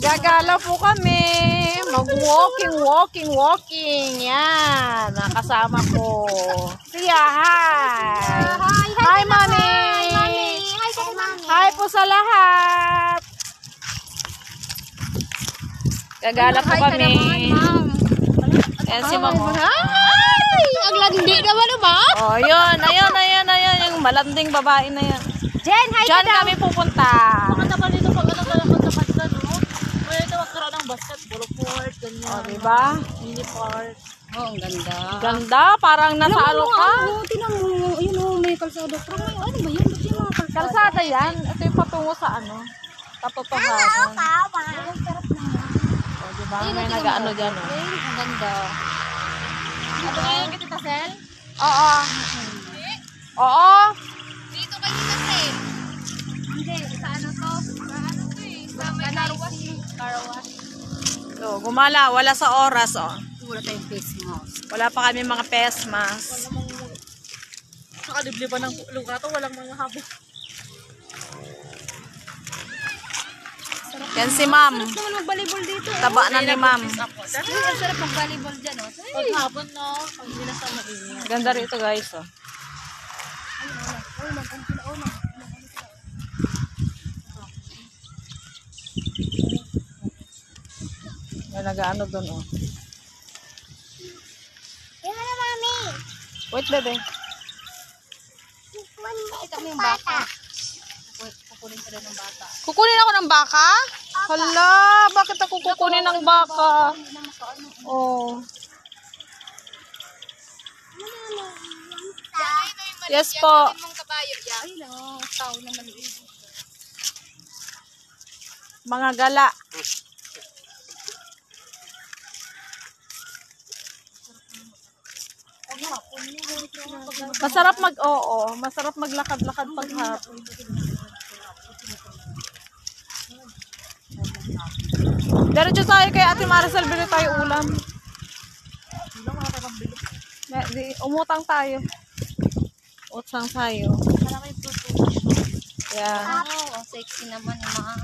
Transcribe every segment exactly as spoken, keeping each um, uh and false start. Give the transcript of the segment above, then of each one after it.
Gagala po kami. Mag-walking, walking, walking. Yan. Nakasama ko. Siya, hi. Hi, Hi, Mami. Hi, Mami. Hi po sa lahat. Gagala po kami. Yan si Ma'am. Ay, ang landi naman ba? Oh, yun. Ayun, ayun, ayun. Yung malanding babae na yan. Jen, hi Diyan ka daw. kami pupunta. Maganda pa dito pag ano kaya kung dapat ka, no? Pwede ito magkaroon ng basketball court, ganyan. Oh, diba? Mini park. Oh, ang ganda. Ganda. Parang nasa ano ka. Oh, tinan mo. Ayun oh, may kalsada. Pero may ano ba yun? Ba't yung mga kalsada? Kalsada yan. Ito yung patungo sa ano. Katotohanan. Ang sarap naman. Oh, diba? May nag-ano dyan. Oh. Ang ganda. Ito ngayon kita Tasel? Oo. Oo. Dito kayo kasi. Hindi, sa ano to? Sa ano to eh? Sa may Carwash. Carwash. So, gumala. Wala sa oras. Oh. Wala tayong face mask. Wala pa kami mga face mask. Nakalibliban ng lugar to, walang mga habog. Yan si Ma'am. Sarap naman mag-volleyball dito. Taba na ni Ma'am. Ay, ang sarap mag-volleyball dyan oh. Pag hapon, no? Pag bilas na mainit. Ganda rito guys. Oh. May nag-ano doon. Oh. Yan na, mami. Wait, bebe. Ito mo yung baka. Kukunin ka rin ng bata. Kukunin ako ng baka? Hala, bakit ako kukunin ng baka? Oh. Yes po. Ay, no. Tao na maliit. Mga gala. Masarap mag oo, masarap maglakad-lakad pag hapon. Diretso tayo kay Ate Maricel, bili tayo ulam. Na- di- Umutang tayo. Utang tayo. Maraming puto. Yeah. Oh, sexy naman, ma'am.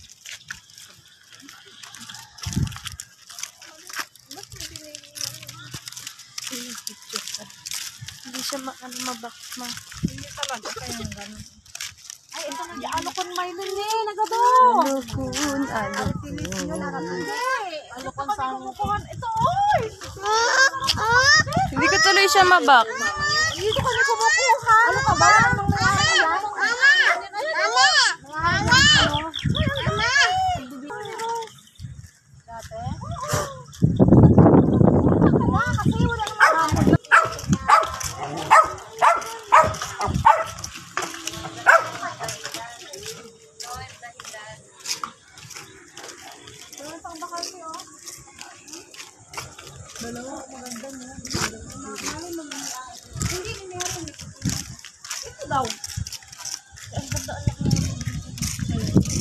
Hindi siya ma ano mabak ma. Hindi talaga kaya ng gano'n. Ay, ito na di ano kon may nun eh, nagado. Ano kun, ano kun. Ano kung saan Ito oy. Hindi ko tuloy siya mabak. Dito kami kumukuha. Ano ka ba? Anong nangyari yan? Mama! Mama! Mama! Mama! dati? Kasi wala naman. Dalawa, maganda niya. Hindi, hindi meron. Ito daw. Ang ganda anak niya.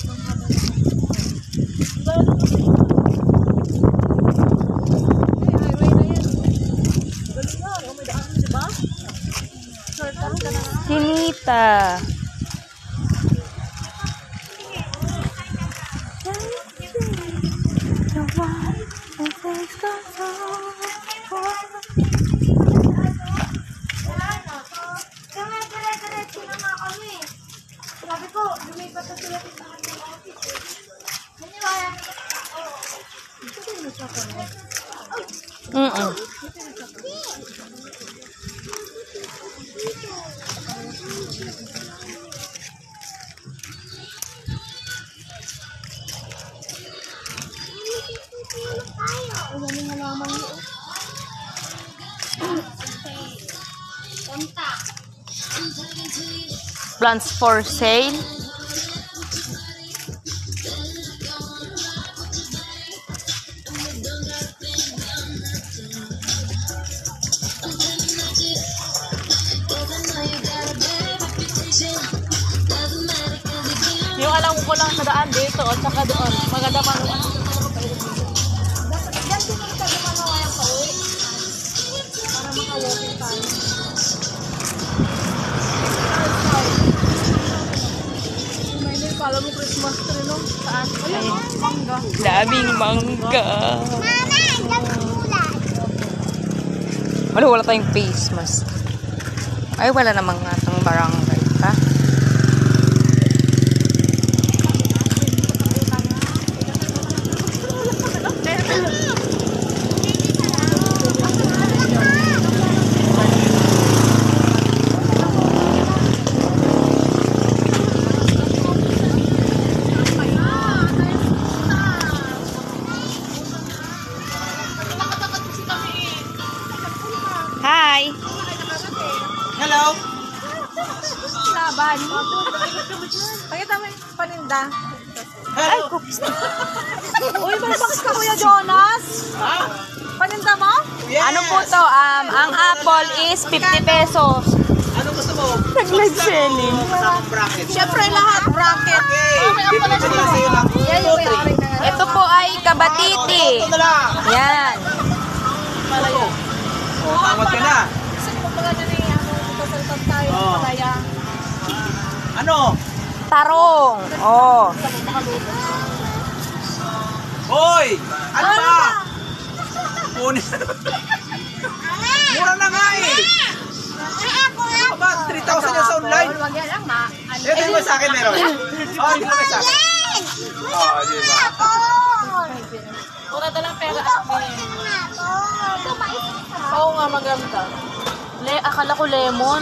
Highway na yan. Galing nga. Oh, may daan, di ba? Short lang ka na. Hinita. Kami, dire-diretso na nga kami. Sabi ko, lumipat na sila sa aking office. Naniwala na ako. Ito din mo siya ko. Mm. Plants for sale. Yung alam ko lang sa daan dito at saka doon. Maganda pa naman. Diyan din kami sa gumagawa yung pauwi. Para maka-walking tayo. May Kala mo Christmas tree, no? Saan? Ayun, oh, mangga. Daming mangga. Mama, nagkulat. Wala, wala tayong face mask. Ay, wala namang atang barangay, ha? Hi! Hello! Laban. Pakita mo yung paninda. Ay, cookies na. Uy, may box ka, Kuya Jonas. Paninda mo? Yes! Ano po to? Um, ang apple is fifty pesos. Ano gusto mo? Nag-live selling. Kasama bracket. Siyempre lahat bracket. Okay! Dito ko sila sa'yo lang. two, three. Ito po ay kabatiti. Ito na lang. Yan. Oh, tawag ka na. Kasi kung mga nyo na yung kasaltan tayo, Oo. kaya Ano? Tarong. Oh. Hoy! Ano ba? Kunin. Mura na nga eh. Ano ba? three thousand yan sa online. Wag yan lang, ma. Eh, di ba sa akin meron? Oh, di ba sa akin? Oh, di ba? mura na lang pera at min. Oo nga, maganda. Le, akala ko lemon.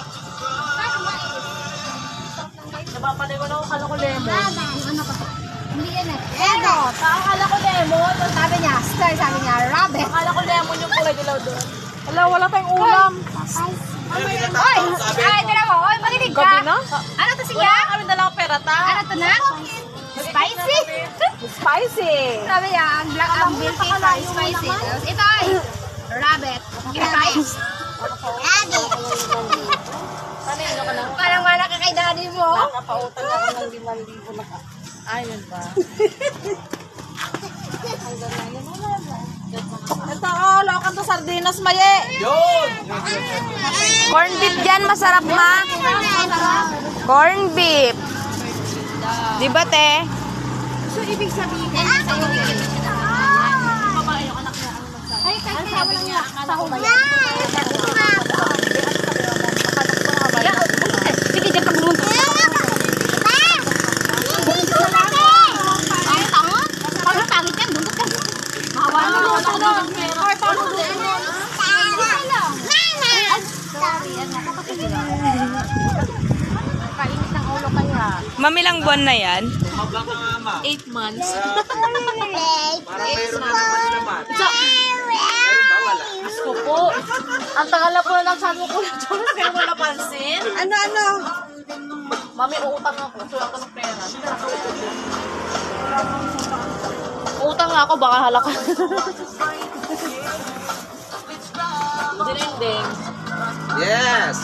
Napapanay ko na akala ko lemon. Hindi yan eh. Edo, akala ko lemon. Sabi niya, star, sabi niya, rabbit. Akala ko lemon yung kulay dilaw doon. Wala, wala tayong ulam. Hindi na Oy, tao, sabi. ay, tira mo. Oy, makinig ka. Gabi na? Ano to siya? Wala kami dalang pera ta. Ano to na? Spicy. Spicy. Sabi niya, ang black, ang milk cake ay spicy. Tapos ito ay rabbit. Spice. Rabbit. Kanino ka na? Parang mana ka kay daddy mo. Nakapautang ako ng limang libo na ka. Ayun ba? Ito, oh, lokan to sardinas, maye. Yun! Corn beef dyan, masarap ma. Corn beef. Di ba te? So, ibig sabihin, sa'yo yung ay, kasi sabi niya, akala ko ba yan? Sige, dyan pag bumunta. Ay, tanga? Parang pangit yan, buntot ka. Mahawa na mo. Ay, paano doon? Sorry, ano? Kainit ng ulo kaya. Mamilang buwan na yan. Habang ang ama. Eight months. Parang mayroon na naman naman. Meron ba? Wala. Gusto po. Ang tagal na po na nagsabi ko na Jonas, pero wala pansin. Ano, ano? Mami, uutang ako. Sulat ko ng pera. Utang nga ako, baka halaka. Ding-ding. Yes!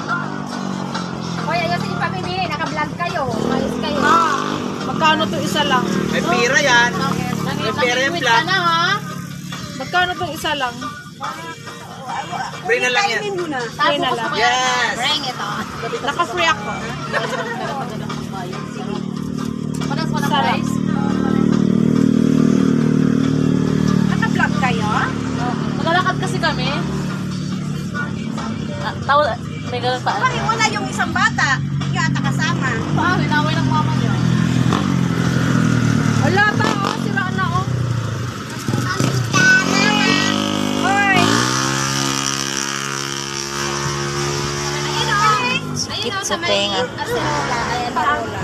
Hoy, ayun sa ipamili. Naka-vlog kayo. Malis kayo. Magkano to isa lang? May pira yan. May pira yung Nangingwit plan. ka na ha? Magkano to isa lang? Free na lang yan. Free na lang. Yes! Bring it on. Naka-free ako. Panas mo na Sarap. guys. Naka-vlog kayo? Maglalakad kasi kami. Ah, tao, may ganun pa. Bakit wala yung isang bata? Yung ata kasama. Paano? Inaway ng mama niya. Wala pa, oh. Siraan na, oh. Hoy! Ayun o. Ayun o, sa may tenga. aserola. Ayan, parola.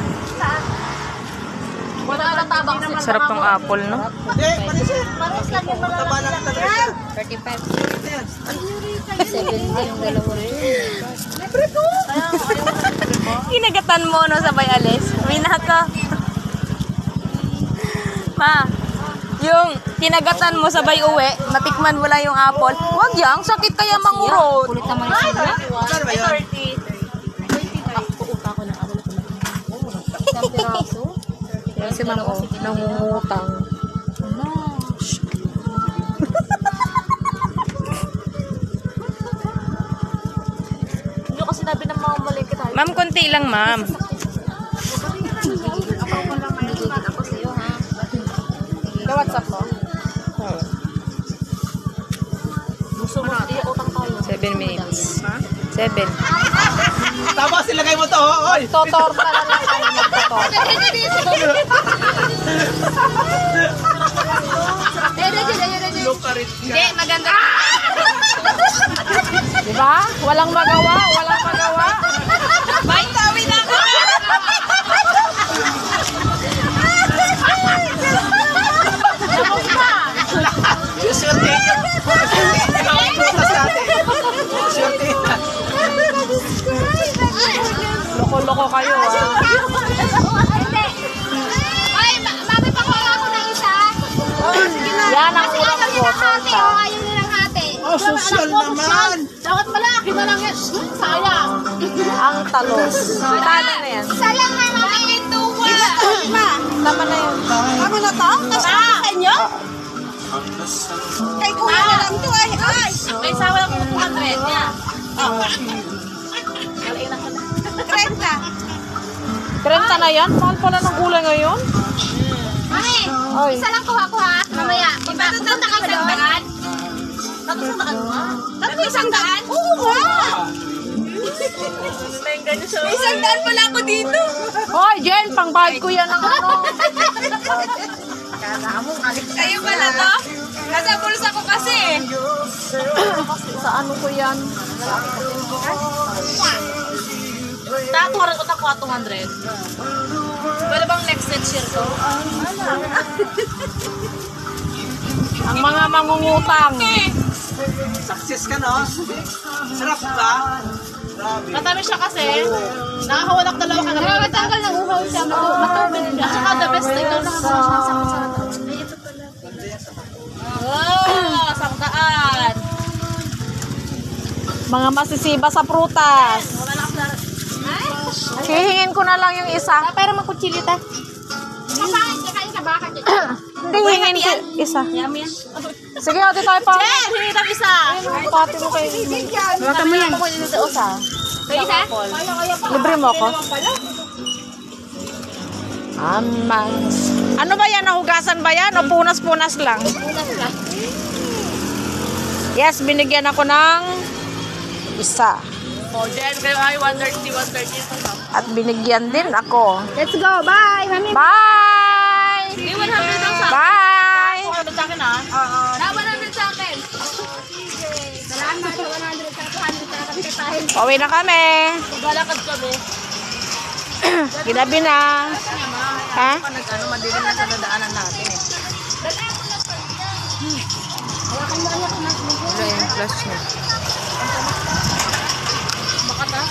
Wala na tabang sila. Sarap tong apple, no? Hindi, panisin. Pares lang yung mga Taba lang talaga. thirty-five. Yan. seventy yung dalawa rin. Kinagatan mo, no, sabay alis. Minaka. Ma, yung kinagatan mo sabay uwi, matikman mo lang yung apple. Wag yang, sakit kaya mangurot. Kulit naman yung sila. Saan ba yun? thirty. Uta ko ng ano. Isang piraso. Kasi man ako, nangungutang. Hindi ko sinabi ng mga malingkit tayo. Ma'am, konti lang, ma'am. WhatsApp mo? Gusto mo, i-utang tayo. Seven minutes. Seven. Tapos ilagay mo to, oh, oy. Totorta na lang tayo magtotorta. Hindi, maganda. Diba? Walang magawa, walang magawa. Bye, tawi na ako. Swerte niya. Ang butas natin. Swerte niya. Loko-loko kayo, ah. Ay, ma- mami, pakuha ako ng isa. Yan ang Kasi ulam ayaw ko, nilang hati. torta. Oh, ayaw nilang hati. Oh, social naman. Dapat malaki na lang yan. Sayang. Ang talos. Talo na yan. Isa lang na, mami. Isa to, lima. Tama na yun. Tama na to? Tapos sa inyo? Kay kuya na lang to ay. Ay! May sawa lang kung two hundred niya. Trenta. Krenta na yan? Mahal pala ng gulay ngayon. Mami, Ay. isa lang kuha ko ha. Mamaya. Iba, pupunta ka doon. Tapos ang daan mo? Tatlo isang daan? Oo nga. May isang daan pala ako dito. Hoy, Jen, pangbayad ko yan ng ano. Kayo pala to? Nasa bulsa ko kasi. Sa ano ko yan? Tatuwaran ko takuha two hundred. Pwede bang next next year to? Ang mga mangungutang. Success ka, no? Sarap ba? Grabe. Matamis siya kasi. Nakakawalak dalawa ka na. Pero matanggal ng uhaw siya. Matu- Matubig siya. At saka the best thing na Oh, sangkaan. mga masisiba sa prutas. Hihingin ko na lang yung isa. Pero makutsilita. Kasahin ka kain sa baka dyan. Hindi, hingin ko isa. Yummy yan. Sige, ate tayo pa. Jen, hingi tayo isa. Pati mo kayo. Baka mo yan. Ako yung isa. Kayo isa? Libre mo ako. Amang. Ano ba yan? Nahugasan ba yan? O punas-punas lang? Unas ka. Yes, binigyan ako ng isa. Oh, Jen, kayo ay one thirty, one thirty. At binigyan din ako. Let's go. Bye. Mami. Bye! May one hundred lang sa akin. Bye! one hundred sa akin ah. Na one hundred sa akin. Salamat sa one hundred sa two hundred sa kapitahin. Pauwi na kami. Maglalakad kami. Ginabi na. Ha? Pag nag-ano, madilim na sa dadaanan natin eh. Wala yung flash niya. Bakat ah.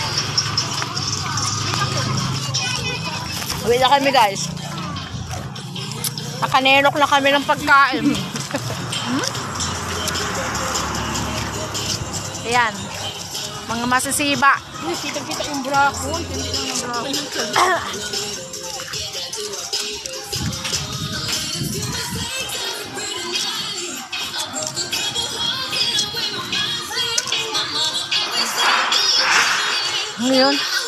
Uwi na kami, guys. Nakanenok na kami ng pagkain. Hmm? Ayan. Mga masisiba. Kita-kita yung brako. Hindi lang yung brako. Ano yun?